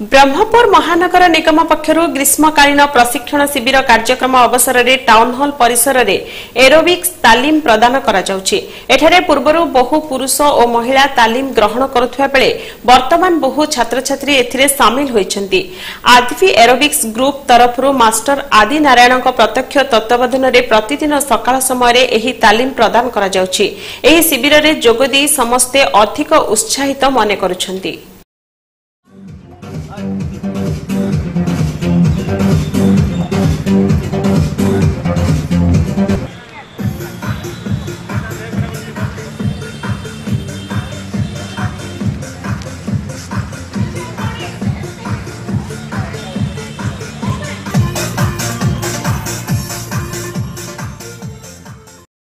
ब्रह्मपुर महानगर निगम पक्षरु ग्रीष्मकालीन प्रशिक्षण शिविर कार्यक्रम अवसर में टाउन हॉल परिसर में एरोबिक्स तालीम प्रदान करा जाउछि। एठारे पूर्वरु बहु पुरुष और महिला तालीम ग्रहण करुथुवा बेले वर्तमान बहु छात्र छात्री एथिरे शामिल होइछन्ति। आदिफी एरोबिक्स ग्रुप तरफरु मास्टर आदि नारायण प्रत्यक्ष तत्वावधान में प्रतिदिन सकाळ समय रे एही तालीम प्रदान करा जाउछि। एही शिविर रे जोगदी समस्ते अधिक उत्साहित मने करुछन्ति।